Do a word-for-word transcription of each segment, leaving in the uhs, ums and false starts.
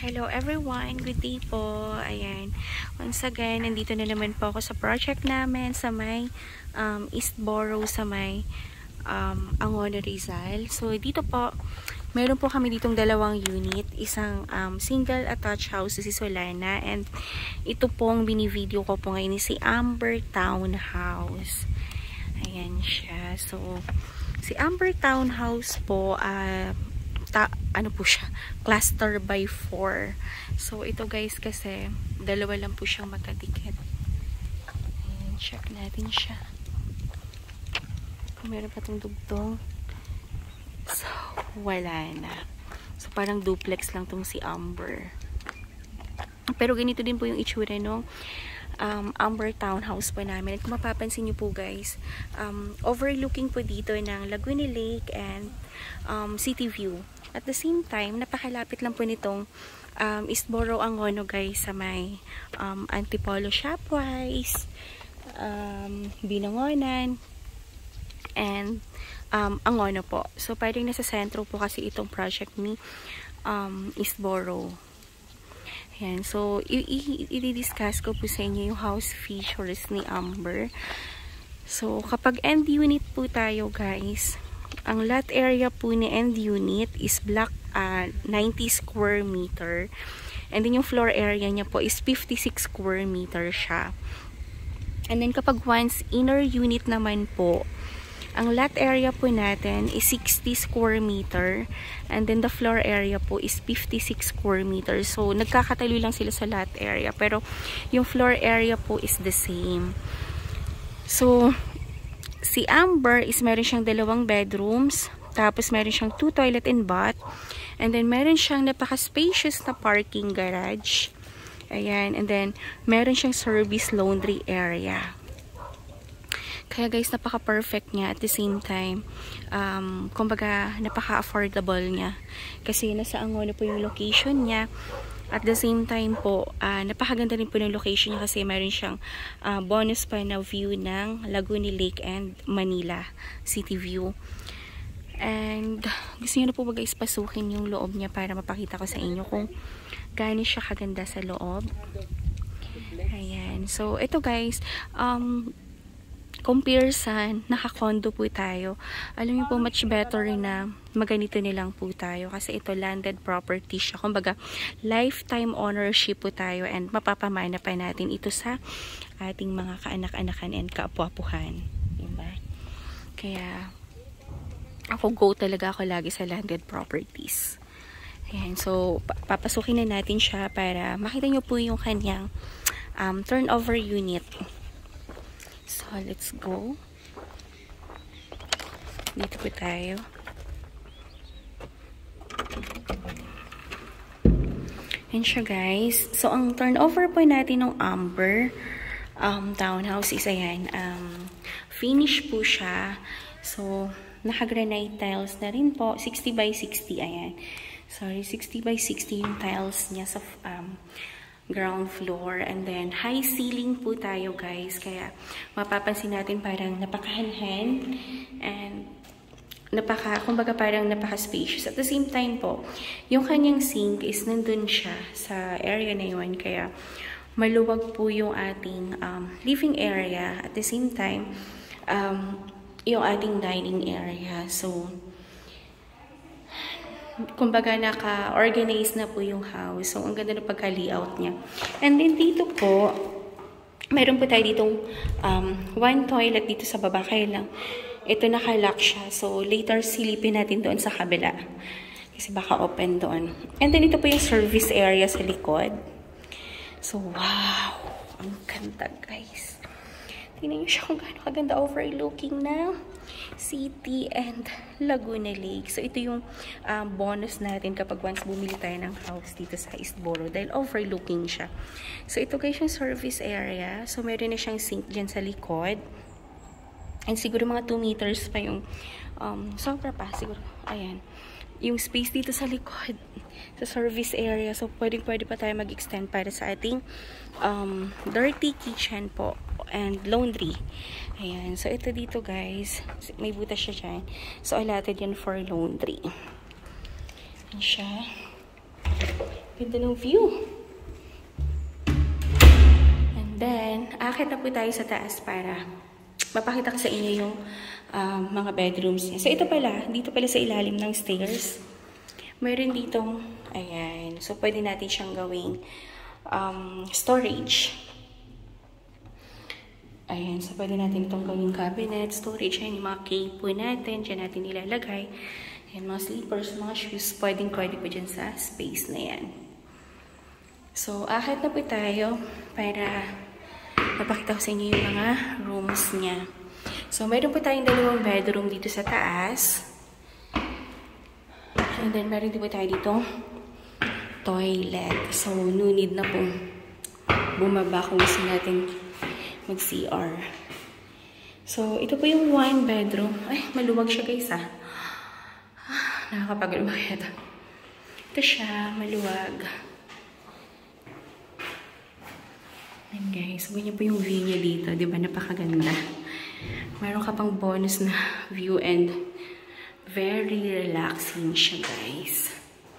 Hello everyone, good day po. Ayan, once again, nandito na naman po ako sa project namin sa may um, Eastboro, sa may um, Angono, Rizal. So dito po, meron po kami ditong dalawang unit, isang um, single attached house si Solana, and ito pong binivideo ko po ngayon si Amber Townhouse. Ayan siya. So si Amber Townhouse po, ah uh, Ta ano po siya, cluster by four. So ito guys, kasi dalawa lang po siyang magkadikit. Ayan, check natin siya kung meron pa itong dugtong. So wala na. So parang duplex lang tong si Amber, pero ganito din po yung itsura no um, Amber Townhouse po namin. At kung mapapansin nyo po guys, um, overlooking po dito ng Laguna Lake and um, City View. At the same time, napakalapit lang po nitong um, Eastboro, Angono guys, sa may um, Antipolo Shopwise, um, Binangonan, and um, Angono po. So parang nasa sentro po kasi itong project ni um, Eastboro. Ayan, so i-discuss ko po sa inyo yung house features ni Amber. So kapag end unit po tayo guys, ang lot area po ni end unit is block uh, ninety square meter. And then yung floor area niya po is fifty-six square meter siya. And then kapag once inner unit naman po, ang lot area po natin is sixty square meter. And then the floor area po is fifty-six square meter. So nagkakatalo lang sila sa lot area, pero yung floor area po is the same. So si Amber is meron siyang dalawang bedrooms, tapos meron siyang two toilet and bath, and then meron siyang napaka-spacious na parking garage. Ayan, and then meron siyang service laundry area. Kaya guys, napaka-perfect niya at the same time. Um, kumbaga, napaka-affordable niya. Kasi nasa Angono po yung location niya. At the same time po, uh, napakaganda rin po ng location niya kasi meron siyang uh, bonus pa na view ng Laguna Lake and Manila City View. And gusto niyo na po ba guys pasukin yung loob niya para mapakita ko sa inyo kung gaano siya kaganda sa loob. Ayan. So, ito guys, um, compare sa naka-condo po tayo, alam niyo po much better na maganito nilang po tayo kasi ito landed property siya. Kumbaga lifetime ownership po tayo and mapapamana pa natin ito sa ating mga kaanak-anakan and kaapu-apuhan. Diba? Kaya ako go talaga ako lagi sa landed properties. Ayan, so papasukin na natin siya para makita niyo po yung kanyang um, turnover unit. So, let's go. Dito po tayo. Yan siya guys. So, ang turnover po natin ng Amber um, Townhouse is ayan. Um, finish po siya. So, naka-granite tiles na rin po. sixty by sixty. Ayan. Sorry, sixty by sixty yung tiles niya sa um, ground floor, and then high ceiling po tayo guys, kaya mapapansin natin parang napaka-hand and napaka, kumbaga parang napaka-spacious. At the same time po, yung kanyang sink is nandun siya sa area na yun, kaya maluwag po yung ating um, living area, at the same time um, yung ating dining area. So kumbaga naka-organize na po yung house. So, ang ganda ng pagka-layout niya. And then dito po, meron po tayo ditong um, one toilet dito sa baba. Kaya lang, ito naka-lock siya. So, later silipin natin doon sa kabila. Kasi baka open doon. And then ito po yung service area sa likod. So, wow! Ang ganda guys. Tingnan nyo siya kung gaano kaganda overlooking na city and Laguna Lake. So, ito yung um, bonus natin kapag once bumili tayo ng house dito sa Eastboro dahil overlooking siya. So, ito guys yung service area. So, meron na siyang sink dyan sa likod. And siguro mga two meters pa yung um, sobra pa. Siguro, ayan. Yung space dito sa likod sa service area. So, pwedeng pwede pa tayo mag-extend para sa ating um, dirty kitchen po and laundry. Ayan. So, ito dito guys. May butas siya dyan. So, allotted yan for laundry. Ayan siya. Ganda ng view. And then, akit na po tayo sa taas para mapakita ko sa inyo yung um, mga bedrooms niya. So, ito pala, dito pala sa ilalim ng stairs. Meron ditong, ayan. So, pwede natin siyang gawing um, storage. Ayan. So, pwede natin itong gawing cabinet, storage. Ayan, yung mga cake po natin. Diyan natin nilalagay. Ayan, mga slippers, mga shoes. Pwedeng pwede po dyan sa space na yan. So, akit na po tayo para mapakita ko sa inyo yung mga rooms niya. So, meron po tayong dalawang bedroom dito sa taas. And then, meron din po tayo dito toilet. So, no need na pong bumaba kung gusto natin mag-C R. So, ito po yung one bedroom. Ay, maluwag siya guys ah. Nakakapagod ba ito? Ito siya, maluwag. And guys, ganyan po yung view niya dito. Diba? Napakaganda. Meron ka pang bonus na view and very relaxing siya guys.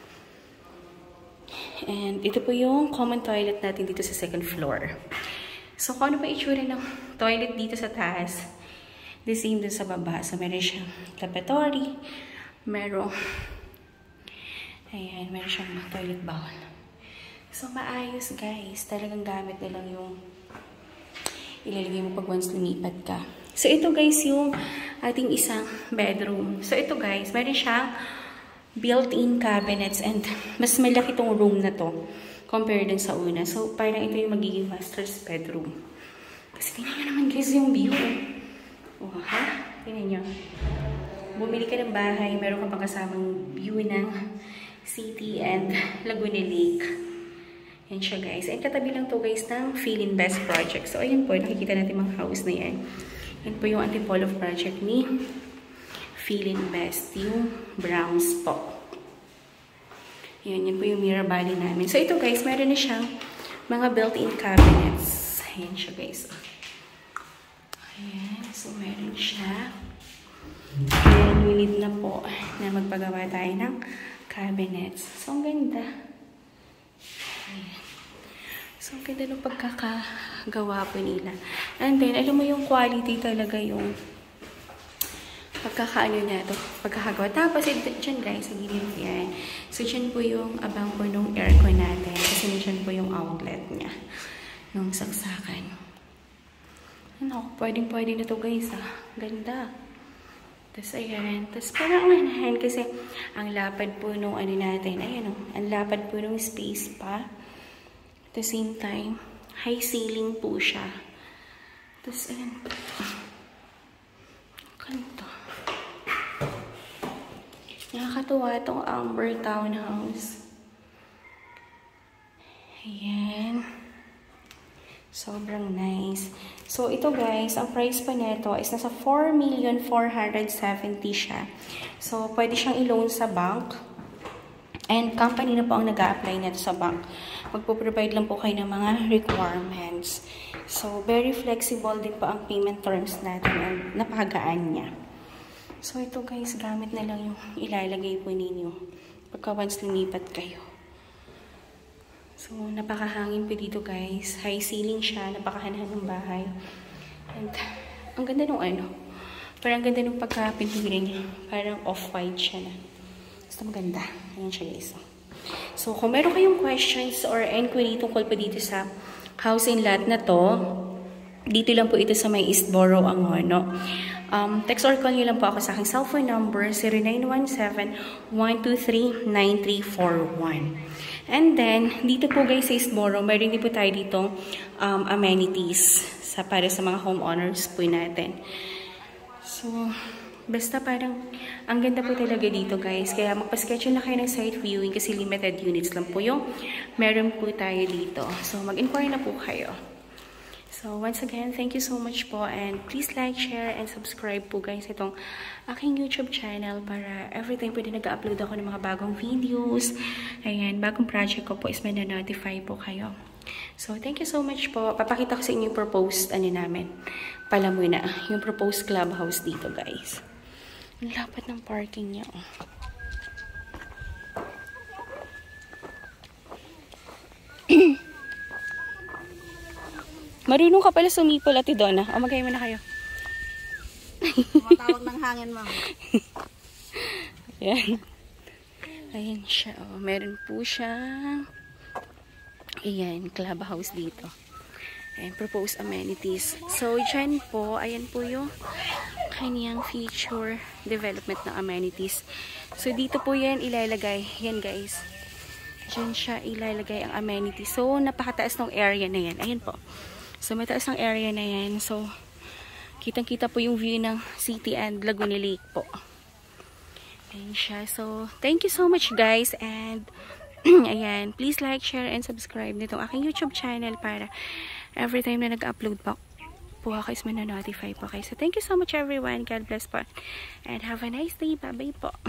And ito po yung common toilet natin dito sa second floor. So, kung ano pa itsura ng toilet dito sa taas, the same dun sa baba. So, meron siyang lavatory. Meron, ayan, meron siyang toilet bowl. So, maayos guys. Talagang gamit na lang yung ilalagay mo pag once lumipat ka. So, ito guys yung ating isang bedroom. So, ito guys, meron siyang built-in cabinets and mas malaki itong room na to compared dun sa una. So, parang ito yung magiging master's bedroom. Kasi tingnan nyo naman guys yung view. Oh, ha? Tingnan nyo. Bumili ka ng bahay, meron ka pang kasamang view ng city and Laguna Lake. Yan siya guys. And katabi lang to guys ng Feelinvest project. So, ayun po. Nakikita natin mga house na yan. Yan po yung antipolo project ni Feelinvest. Yung Browns po. Yan. Yan po yung Mirabali namin. So, ito guys. Meron na siyang mga built-in cabinets. Ayan siya guys. Ayan. So, meron siya. And we need na po na magpagawa tayo ng cabinets. So, ang ganda. Ayan. So, ang ganda ng pagkakagawa po nila. And then, alam mo yung quality talaga yung pagkakaano na ito, pagkakagawa. Tapos, dyan guys, sa gilid yan. So, dyan po yung abang po nung aircon natin. Kasi dyan po yung outlet niya. Nung saksakan. Ano, pwedeng pwede na to guys ah. Ganda. Tapos, ayan. Tapos, parang manahan kasi ang lapad po nung ano natin. Ayan o. Ang lapad po nung space pa. At the same time, high ceiling po siya. Tapos, ayan. Kanto. Nakakatuwa itong Amber Townhouse. Ayan. Sobrang nice. So, ito guys, ang price pa nito is nasa four million four hundred seventy siya. So, pwede siyang i-loan sa bank. And company na po ang nag-a-apply nito sa bank. Magpo-provide lang po kayo ng mga requirements. So, very flexible din po ang payment terms natin and napakagaan niya. So, ito guys, gamit na lang yung ilalagay po ninyo pagka once lumipat kayo. So, napakahangin po dito guys. High ceiling siya. Napakahanahan ng bahay. And, ang ganda nung ano. Parang ganda nung pagkapinturin niya. Parang off-white siya na. Basta maganda. Ayan siya guys. So, kung meron kayong questions or inquiry tungkol po dito sa house and lot na to, dito lang po ito sa may Eastboro, Angono. Um, text or call nyo lang po ako sa aking cellphone number zero nine one seven, one two three, nine three four one. And then, dito po guys sa Eastboro, meron din po tayo dito um, amenities sa, para sa mga homeowners po natin. So, basta parang, ang ganda po talaga dito guys. Kaya magpa-schedule na kayo ng site viewing kasi limited units lang po yung meron po tayo dito. So, mag-inquire na po kayo. So, once again, thank you so much po and please like, share, and subscribe po guys itong aking YouTube channel para every time pwede nag-upload ako ng mga bagong videos. Ayan, bagong project ko po is may na-notify po kayo. So, thank you so much po. Papakita ko sa inyo yung proposed, ano namin, pala muna, yung proposed clubhouse dito guys. Ang lapad ng parking niya. Oh. Marunong ka pala sumipol, Ate Donna. O, magkain mo na kayo. Tumatawag ng hangin, ma'am. Ayan. Ayan siya. O, meron po siyang ayan, clubhouse dito. Ayan, proposed amenities. So, dyan po, ayan po yung kanyang feature development ng amenities. So, dito po yan ilalagay. Yan, guys. Diyan siya ilalagay ang amenities. So, napakataas ng area na yan. Ayan po. So, mataas ang area na yan. So, kitang-kita po yung view ng city and Laguna Lake po. Ayan siya. So, thank you so much, guys. And, ayan, please like, share, and subscribe nitong aking YouTube channel para every time na nag-upload po, po ako is mananotify po kayo. So, thank you so much, everyone. God bless po. And have a nice day. Bye-bye po.